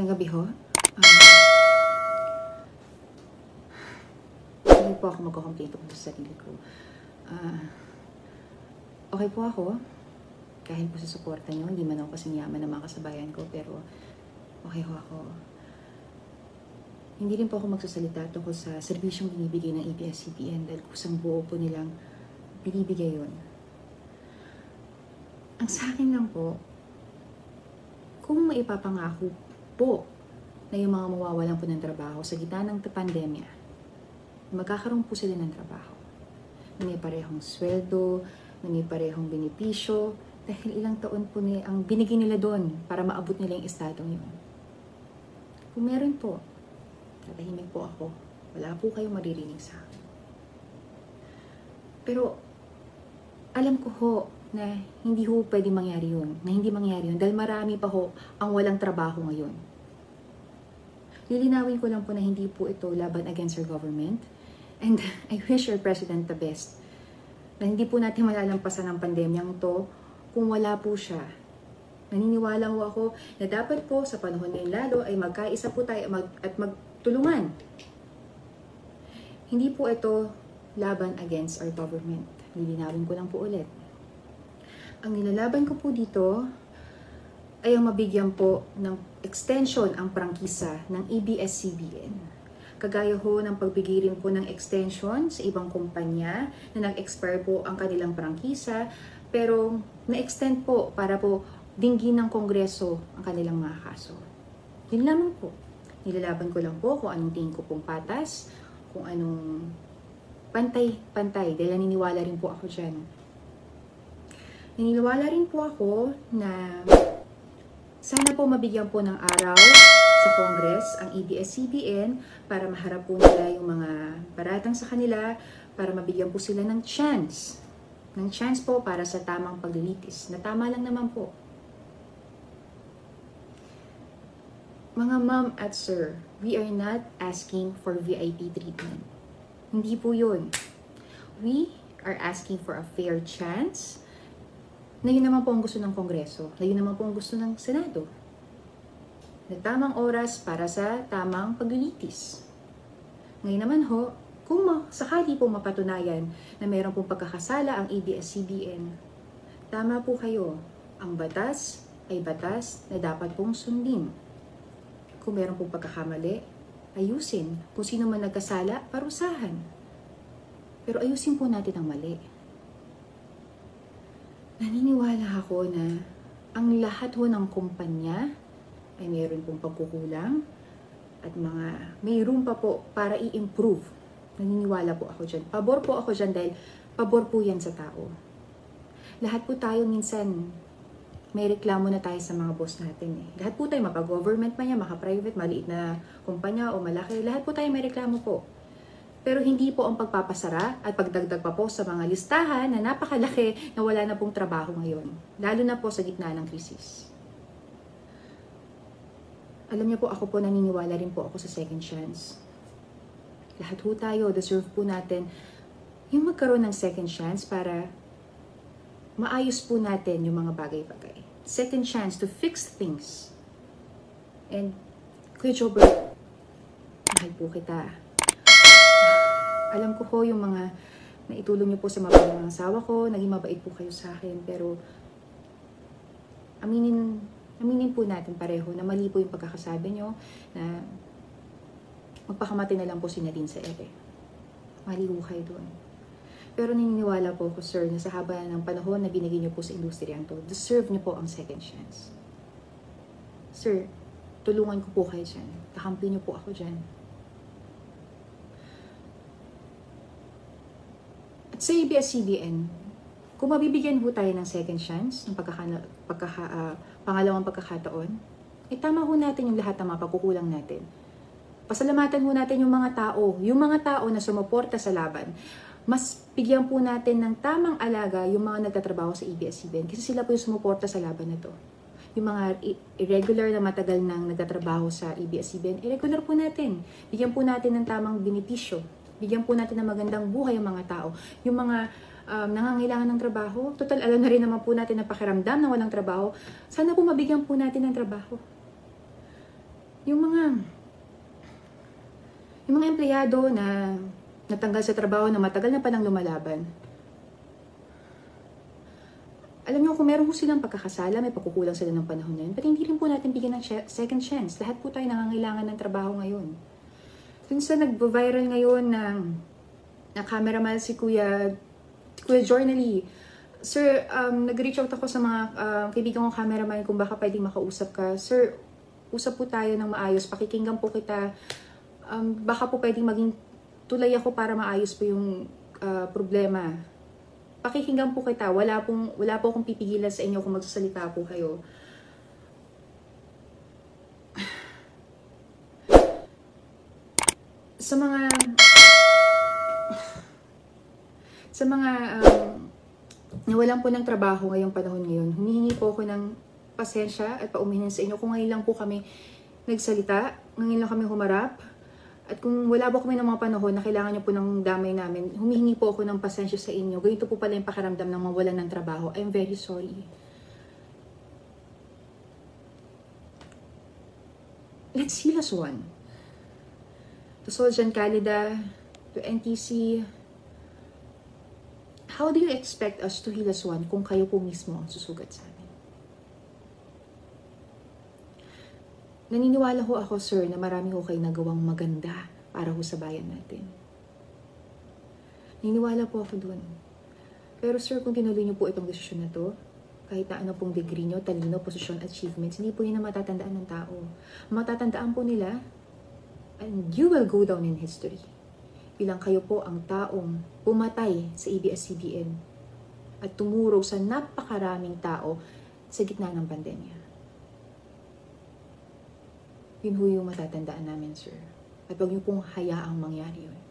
Magandang gabi ho. Hindi po ako magko-complain tungkol sa sarili ko. Okay po ako. Kahit po sa suporta niyo, hindi man ako kasing yaman ng mga kasabayan ko, pero okay ho ako. Hindi rin po ako magsasalita tungkol sa serbisyong binibigay ng ABS-CBN dahil kusang buo po nilang binibigay yun. Ang sa akin lang po, kung maipapangako po na yung mga mawawalan po ng trabaho sa gitna ng pandemya, magkakaroon po sila ng trabaho. Na may parehong sweldo, na may parehong benepisyo, dahil ilang taon po ang binigay nila doon para maabot nila yung estadong yun. Kung meron po, tatahimik po ako. Wala po kayong maririnig sa akin. Pero, alam ko ho na hindi ho pwede mangyari yun. Na hindi mangyari yun. Dahil marami pa ho ang walang trabaho ngayon. Lilinawin ko lang po na hindi po ito laban against our government. And I wish our President the best. Na hindi po natin malalampasan ang pandemyang ito kung wala po siya. Naniniwala ho ako na dapat po sa panahon ngayon lalo ay magkaisa po tayo at magtulungan. Hindi po ito laban against our government. Lilinawin ko lang po ulit. Ang nilalaban ko po dito ay ang mabigyan po ng extension ang prangkisa ng ABS-CBN. Kagaya ho ng pagbigay rin po ng extension sa ibang kumpanya na nag-expire po ang kanilang prangkisa, pero na-extend po para po dinggin ng Kongreso ang kanilang mga kaso. Yun lamang po. Nilalaban ko lang po kung anong tingin ko pong patas, kung anong pantay-pantay, dahil naniniwala rin po ako dyan. Naniniwala rin po ako na sana po mabigyan po ng araw sa Congress ang ABS-CBN para maharap po nila yung mga paratang sa kanila, para mabigyan po sila ng chance. Ng chance po para sa tamang paglilitis. Na tama lang naman po. Mga ma'am at sir, we are not asking for VIP treatment. Hindi po yun. We are asking for a fair chance na yun naman po ang gusto ng Kongreso, na yun naman po ang gusto ng Senado. Na tamang oras para sa tamang paglilitis. Ngayon naman ho, kung sakali po mapatunayan na mayroon pong pagkakasala ang ABS-CBN, tama po kayo, ang batas ay batas na dapat pong sundin. Kung mayroon pong pagkakamali, ayusin. Kung sino man nagkasala, parusahan. Pero ayusin po natin ang mali. Naniniwala ako na ang lahat ho ng kumpanya ay mayroon pong pagkukulang at may room pa po para i-improve. Naniniwala po ako dyan. Pabor po ako dyan dahil pabor po yan sa tao. Lahat po tayo minsan may reklamo na tayo sa mga boss natin. Lahat po tayo, mapa-government man yan, maka-private, maliit na kumpanya o malaki, lahat po tayo may reklamo po. Pero hindi po ang pagpapasara at pagdagdag pa po sa mga listahan na napakalaki na wala na pong trabaho ngayon. Lalo na po sa gitna ng krisis. Alam niyo po, ako po naniniwala rin po ako sa second chance. Lahat po tayo, deserve po natin yung magkaroon ng second chance para maayos po natin yung mga bagay-bagay. Second chance to fix things. And, Kuya Jobert, mahal po kita. Alam ko po yung mga naitulong niyo po sa mga pangangasawa ko, naging mabait po kayo sa akin, pero aminin po natin pareho na mali po yung pagkakasabi niyo na magpakamatay na lang po si Nadine sa ere. Mali po kayo doon. Pero naniniwala po ako, sir, na sa haba ng panahon na binigay niyo po sa industriyang to, deserve niyo po ang second chance. Sir, tulungan ko po kayo dyan. Kakampi niyo po ako dyan. At sa ABS-CBN, kung mabibigyan po tayo ng second chance, ng pangalawang pagkakataon, tama ho natin yung lahat ng mga pagkukulang natin. Pasalamatan ho natin yung mga tao na sumuporta sa laban. Mas bigyan po natin ng tamang alaga yung mga nagtatrabaho sa ABS-CBN kasi sila po yung sumuporta sa laban na to. Yung mga irregular na matagal nang nagtatrabaho sa ABS-CBN, irregular po natin. Bigyan po natin ng tamang benepisyo. Bigyan po natin ng magandang buhay ang mga tao. Yung mga nangangailangan ng trabaho, total alam na rin naman po natin na pakiramdam na walang trabaho, sana po mabigyan po natin ng trabaho. Yung mga empleyado na natanggal sa trabaho na matagal na palang lumalaban. Alam niyo, kung meron po silang pagkakasala, may pagkukulang sila ng panahon na yun, but hindi rin po natin bigyan ng second chance. Lahat po tayo nangangailangan ng trabaho ngayon. Dun sa nag-viral ngayon na cameraman si Kuya Journally. Sir, nag-reach out ako sa mga kaibigan kong cameraman kung baka pwedeng makausap ka. Sir, usap po tayo ng maayos. Pakikinggan po kita. Baka po pwedeng maging tulay ako para maayos po yung problema. Pakikinggan po kita. Wala po akong pipigilan sa inyo kung magsasalita po kayo. Sa mga nawalan po ng trabaho ngayong panahon ngayon, humihingi po ako ng pasensya at paumanhin sa inyo kung ngayon lang po kami nagsalita, ngayon lang kami humarap. At kung wala po kami ng mga panahon na kailangan niyo po ng damay namin, humihingi po ako ng pasensya sa inyo. Ganito po pala yung pakiramdam ng mawalan ng trabaho. I'm very sorry. Let's heal as one. To Soljan Calida, to NTC, how do you expect us to heal as one kung kayo po mismo ang susugat sa amin? Naniniwala ho ako, sir, na marami ho kayo nagawang maganda para ho sa bayan natin. Naniniwala po ako dun. Pero sir, kung tinuloy niyo po itong desisyon na to, kahit na ano pong degree niyo, talino, posisyon, achievements, hindi po yun na matatandaan ng tao. Matatandaan po nila, and you will go down in history. Bilang kayo po ang taong pumatay sa ABS-CBN at tumurog sa napakaraming tao sa gitna ng pandemya. Yun ho yung matatandaan namin, sir. At huwag niyo pong hayaang mangyari yun.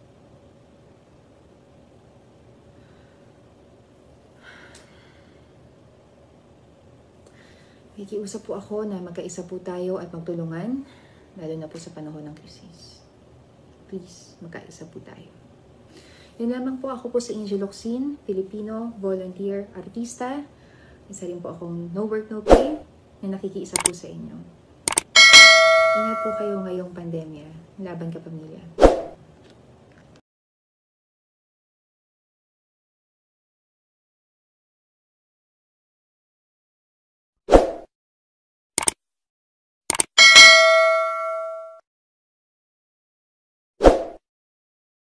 Nakikiusap po ako na magkaisa po tayo at magtulungan, lalo na po sa panahon ng krisis. Please, magkaisa po tayo. Yun lamang po, ako po si Angel Locsin, Filipino, volunteer, artista. Isa rin po akong no work, no pay, na nakikiisa po sa inyo. Ingat po kayo ngayong pandemya. Laban ka, pamilya.